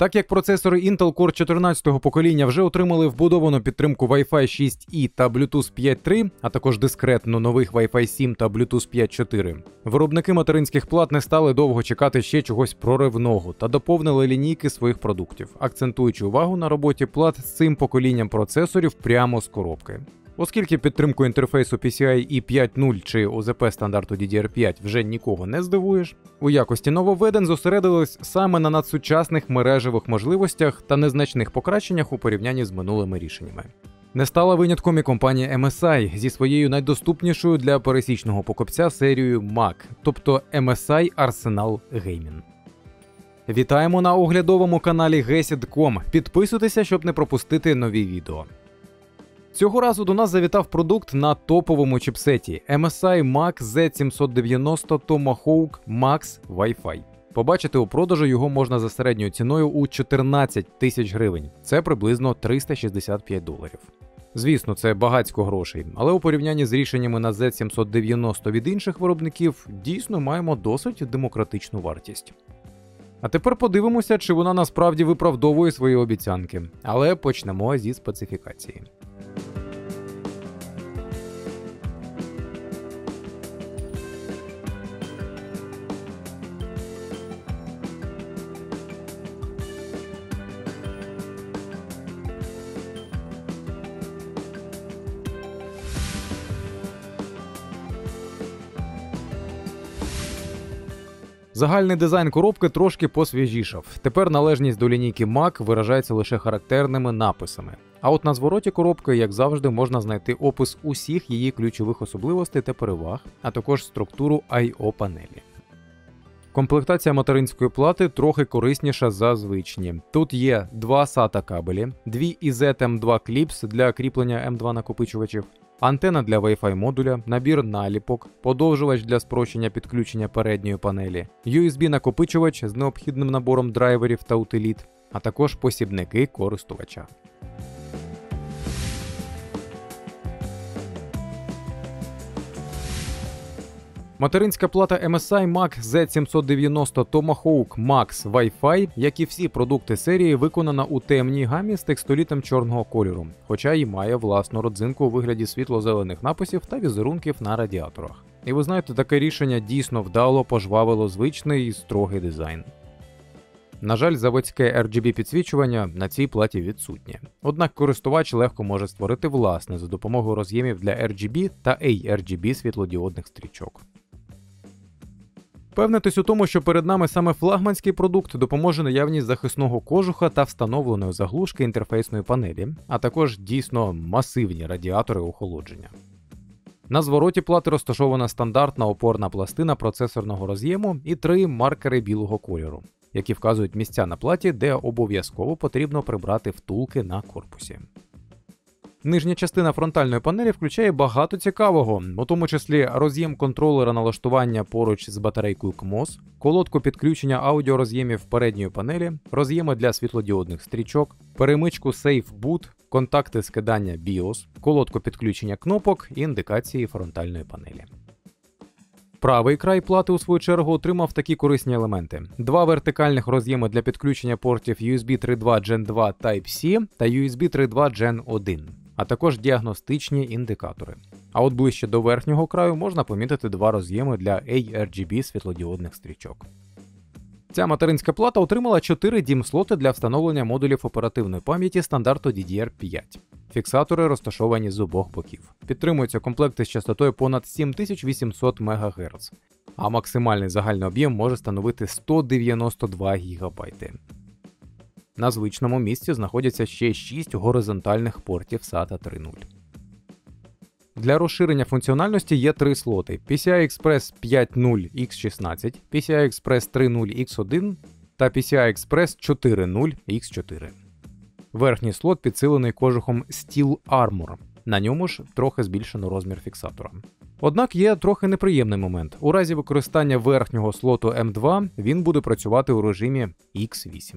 Так як процесори Intel Core 14-го покоління вже отримали вбудовану підтримку Wi-Fi 6E та Bluetooth 5.3, а також дискретно нових Wi-Fi 7 та Bluetooth 5.4, виробники материнських плат не стали довго чекати ще чогось проривного та доповнили лінійки своїх продуктів, акцентуючи увагу на роботі плат з цим поколінням процесорів прямо з коробки. Оскільки підтримку інтерфейсу PCIe 5.0 чи ОЗП стандарту DDR5 вже нікого не здивуєш, у якості нововведень зосередились саме на надсучасних мережевих можливостях та незначних покращеннях у порівнянні з минулими рішеннями. Не стала винятком і компанія MSI зі своєю найдоступнішою для пересічного покупця серією Mac, тобто MSI Arsenal Gaming. Вітаємо на оглядовому каналі Gesit.com. Підписуйтеся, щоб не пропустити нові відео. Цього разу до нас завітав продукт на топовому чіпсеті MSI Mac Z790 Tomahawk Max Wi-Fi. Побачити у продажу його можна за середньою ціною у 14 тисяч гривень. Це приблизно $365. Звісно, це багацько грошей, але у порівнянні з рішеннями на Z790 від інших виробників дійсно маємо досить демократичну вартість. А тепер подивимося, чи вона насправді виправдовує свої обіцянки. Але почнемо зі специфікації. Загальний дизайн коробки трошки посвіжішав. Тепер належність до лінійки Mac виражається лише характерними написами. А от на звороті коробки, як завжди, можна знайти опис усіх її ключових особливостей та переваг, а також структуру I/O-панелі. Комплектація материнської плати трохи корисніша за звичні. Тут є 2 SATA кабелі, 2 IZ-M2 кліпс для кріплення M2 накопичувачів, антена для Wi-Fi модуля, набір наліпок, подовжувач для спрощення підключення передньої панелі, USB-накопичувач з необхідним набором драйверів та утиліт, а також посібники користувача. Материнська плата MSI Mac Z790 Tomahawk Max Wi-Fi, як і всі продукти серії, виконана у темній гамі з текстолітом чорного кольору, хоча й має власну родзинку у вигляді світло-зелених написів та візерунків на радіаторах. І ви знаєте, таке рішення дійсно вдало пожвавило звичний і строгий дизайн. На жаль, заводське RGB-підсвічування на цій платі відсутнє. Однак користувач легко може створити власне за допомогою роз'ємів для RGB та ARGB світлодіодних стрічок. Впевнитись у тому, що перед нами саме флагманський продукт, допоможе наявність захисного кожуха та встановленої заглушки інтерфейсної панелі, а також дійсно масивні радіатори охолодження. На звороті плати розташована стандартна опорна пластина процесорного роз'єму і 3 маркери білого кольору, які вказують місця на платі, де обов'язково потрібно прибрати втулки на корпусі. Нижня частина фронтальної панелі включає багато цікавого, у тому числі роз'єм контролера налаштування поруч з батарейкою CMOS, колодку підключення аудіороз'ємів передньої панелі, роз'єми для світлодіодних стрічок, перемичку Safe Boot, контакти скидання BIOS, колодку підключення кнопок і індикації фронтальної панелі. Правий край плати, у свою чергу, отримав такі корисні елементи. 2 вертикальних роз'єми для підключення портів USB 3.2 Gen 2 Type-C та USB 3.2 Gen 1, а також діагностичні індикатори. А от ближче до верхнього краю можна помітити 2 роз'єми для ARGB світлодіодних стрічок. Ця материнська плата отримала 4 DIMM-слоти для встановлення модулів оперативної пам'яті стандарту DDR5. Фіксатори розташовані з обох боків. Підтримуються комплекти з частотою понад 7800 МГц, а максимальний загальний об'єм може становити 192 ГБ. На звичному місці знаходяться ще 6 горизонтальних портів SATA 3.0. Для розширення функціональності є 3 слоти PCI-Express 5.0 X16, PCI-Express 3.0 X1 та PCI-Express 4.0 X4. Верхній слот підсилений кожухом Steel Armor, на ньому ж трохи збільшено розмір фіксатора. Однак є трохи неприємний момент. У разі використання верхнього слоту M2 він буде працювати у режимі X8.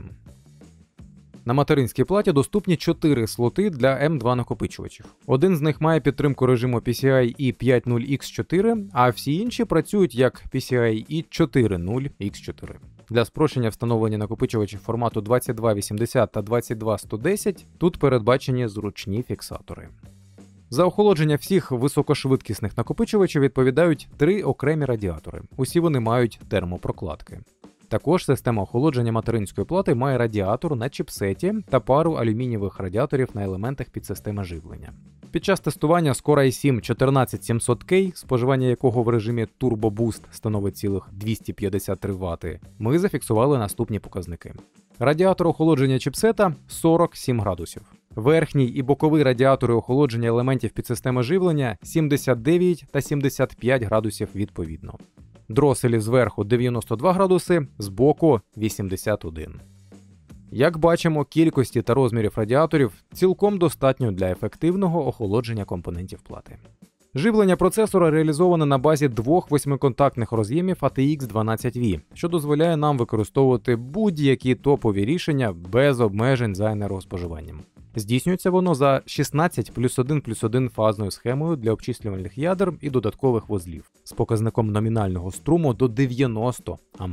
На материнській платі доступні 4 слоти для M2 накопичувачів. Один з них має підтримку режиму PCIe 5.0 X4, а всі інші працюють як PCIe 4.0 X4. Для спрощення встановлення накопичувачів формату 2280 та 22110 тут передбачені зручні фіксатори. За охолодження всіх високошвидкісних накопичувачів відповідають 3 окремі радіатори. Усі вони мають термопрокладки. Також система охолодження материнської плати має радіатор на чіпсеті та пару алюмінієвих радіаторів на елементах підсистеми живлення. Під час тестування з Core i7 14700K, споживання якого в режимі Turbo Boost становить цілих 253 Вт, ми зафіксували наступні показники. Радіатор охолодження чіпсета 47 градусів. Верхній і боковий радіатори охолодження елементів підсистеми живлення 79 та 75 градусів відповідно. Дроселі зверху 92 градуси, збоку 81. Як бачимо, кількості та розмірів радіаторів цілком достатньо для ефективного охолодження компонентів плати. Живлення процесора реалізоване на базі двох 8-контактних роз'ємів ATX 12V, що дозволяє нам використовувати будь-які топові рішення без обмежень за енергоспоживанням. Здійснюється воно за 16+1+1 фазною схемою для обчислювальних ядер і додаткових вузлів з показником номінального струму до 90 А.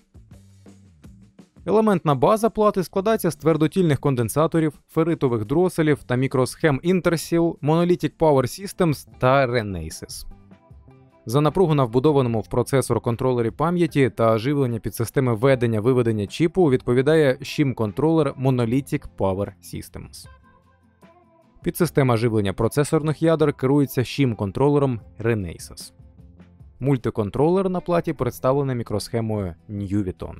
Елементна база плати складається з твердотільних конденсаторів, ферритових дроселів та мікросхем Intersil, Monolithic Power Systems та Renesas. За напругу на вбудованому в процесор контролері пам'яті та живлення підсистеми ведення-виведення чіпу відповідає SHIM-контролер Monolithic Power Systems. Підсистема живлення процесорних ядер керується SHIM-контролером Renesas. Мультиконтролер на платі представлений мікросхемою Nuviton.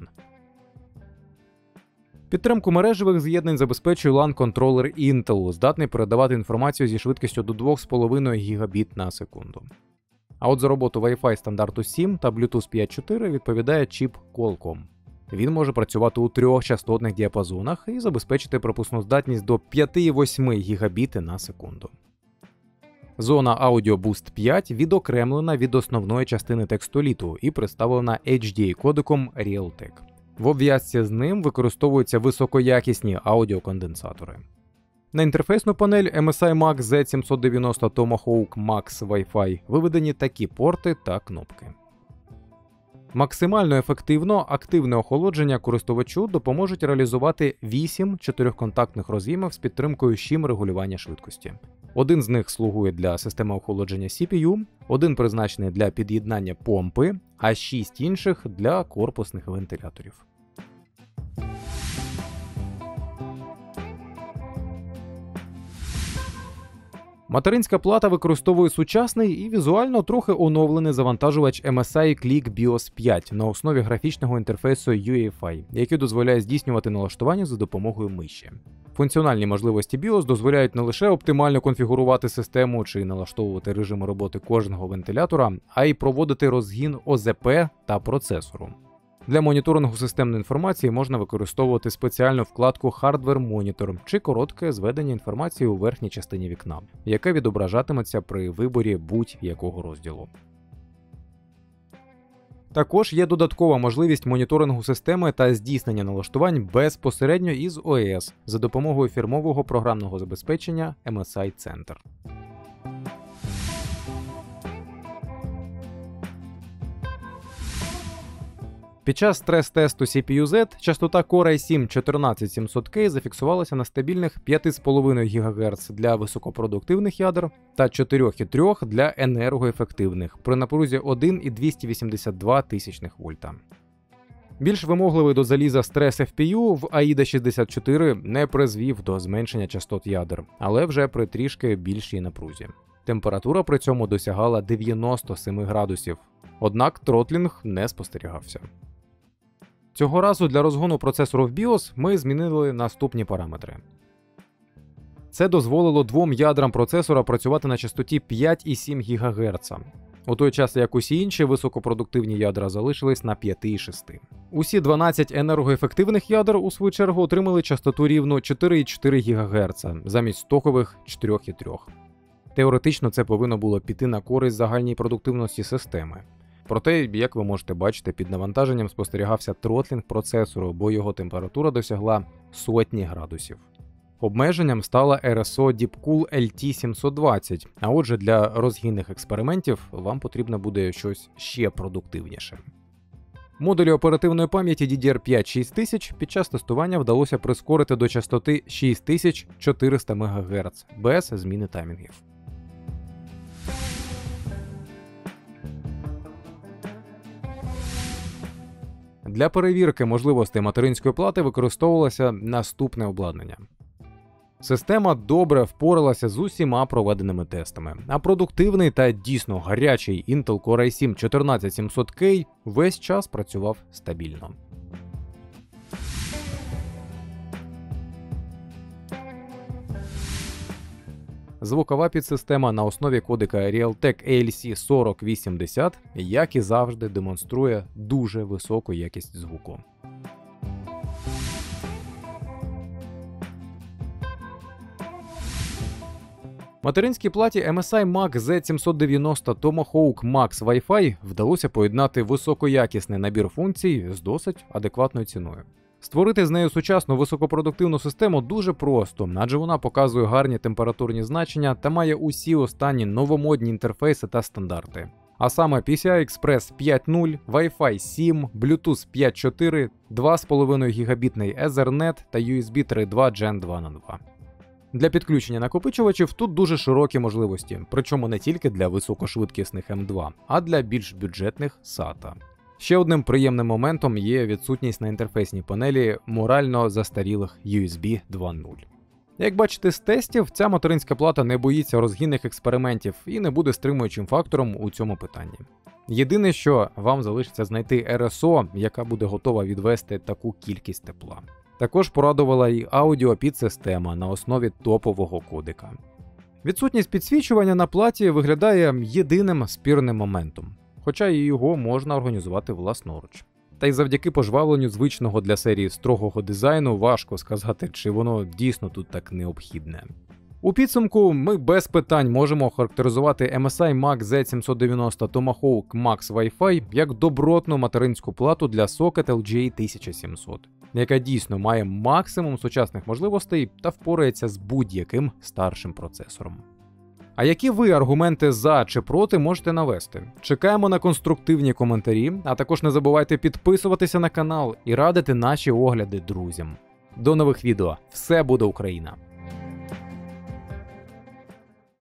Підтримку мережевих з'єднань забезпечує LAN-контролер Intel, здатний передавати інформацію зі швидкістю до 2,5 Гбіт на секунду. А от за роботу Wi-Fi стандарту 7 та Bluetooth 5.4 відповідає чіп Qualcomm. Він може працювати у 3 частотних діапазонах і забезпечити пропускну здатність до 5,8 Гбіт на секунду. Зона Audio Boost 5 відокремлена від основної частини текстоліту і представлена HDA-кодеком Realtek. В обв'язці з ним використовуються високоякісні аудіоконденсатори. На інтерфейсну панель MSI Max Z790 Tomahawk Max Wi-Fi виведені такі порти та кнопки. Максимально ефективно активне охолодження користувачу допоможуть реалізувати 8 чотирьохконтактних роз'ємів з підтримкою SHIM регулювання швидкості. Один з них слугує для системи охолодження CPU, один призначений для під'єднання помпи, а 6 інших для корпусних вентиляторів. Материнська плата використовує сучасний і візуально трохи оновлений завантажувач MSI Click BIOS 5 на основі графічного інтерфейсу UEFI, який дозволяє здійснювати налаштування за допомогою миші. Функціональні можливості BIOS дозволяють не лише оптимально конфігурувати систему чи налаштовувати режими роботи кожного вентилятора, а й проводити розгін ОЗП та процесору. Для моніторингу системної інформації можна використовувати спеціальну вкладку Hardware Monitor чи коротке зведення інформації у верхній частині вікна, яке відображатиметься при виборі будь-якого розділу. Також є додаткова можливість моніторингу системи та здійснення налаштувань безпосередньо із ОС за допомогою фірмового програмного забезпечення MSI Center. Під час стрес-тесту CPU-Z частота Core i7 14700K зафіксувалася на стабільних 5,5 ГГц для високопродуктивних ядер та 4,3 для енергоефективних при напрузі 1,282 тисячних вольта. Більш вимогливий до заліза стрес FPU в AIDA 64 не призвів до зменшення частот ядер, але вже при трішки більшій напрузі. Температура при цьому досягала 97 градусів, однак тротлінг не спостерігався. Цього разу для розгону процесору в BIOS ми змінили наступні параметри. Це дозволило двом ядрам процесора працювати на частоті 5,7 ГГц, у той час як усі інші високопродуктивні ядра залишились на 5,6. Усі 12 енергоефективних ядер, у свою чергу, отримали частоту рівну 4,4 ГГц замість стокових 4,3. Теоретично це повинно було піти на користь загальній продуктивності системи. Проте, як ви можете бачити, під навантаженням спостерігався тротлінг процесору, бо його температура досягла сотні градусів. Обмеженням стала RSO Deepcool LT720, а отже для розгінних експериментів вам потрібно буде щось ще продуктивніше. Модулі оперативної пам'яті DDR5 6000 під час тестування вдалося прискорити до частоти 6400 МГц без зміни таймінгів. Для перевірки можливостей материнської плати використовувалося наступне обладнання. Система добре впоралася з усіма проведеними тестами, а продуктивний та дійсно гарячий Intel Core i7 14700K весь час працював стабільно. Звукова підсистема на основі кодека Realtek ALC 4080, як і завжди, демонструє дуже високу якість звуку. Материнській платі MSI Mac Z790 Tomahawk Max Wi-Fi вдалося поєднати високоякісний набір функцій з досить адекватною ціною. Створити з нею сучасну високопродуктивну систему дуже просто, адже вона показує гарні температурні значення та має усі останні новомодні інтерфейси та стандарти. А саме PCI Express 5.0, Wi-Fi 7, Bluetooth 5.4, 2,5 гігабітний Ethernet та USB 3.2 Gen 2x2. Для підключення накопичувачів тут дуже широкі можливості, причому не тільки для високошвидкісних M2, а для більш бюджетних SATA. Ще одним приємним моментом є відсутність на інтерфейсній панелі морально застарілих USB 2.0. Як бачите з тестів, ця материнська плата не боїться розгінних експериментів і не буде стримуючим фактором у цьому питанні. Єдине, що вам залишиться знайти RSO, яка буде готова відвести таку кількість тепла. Також порадувала і аудіопідсистема на основі топового кодека. Відсутність підсвічування на платі виглядає єдиним спірним моментом, хоча і його можна організувати власноруч. Та й завдяки пожвавленню звичного для серії строгого дизайну важко сказати, чи воно дійсно тут так необхідне. У підсумку ми без питань можемо охарактеризувати MSI Mac Z790 Tomahawk Max Wi-Fi як добротну материнську плату для Socket LGA 1700, яка дійсно має максимум сучасних можливостей та впорається з будь-яким старшим процесором. А які ви аргументи за чи проти можете навести? Чекаємо на конструктивні коментарі, а також не забувайте підписуватися на канал і радити наші огляди друзям. До нових відео. Все буде Україна!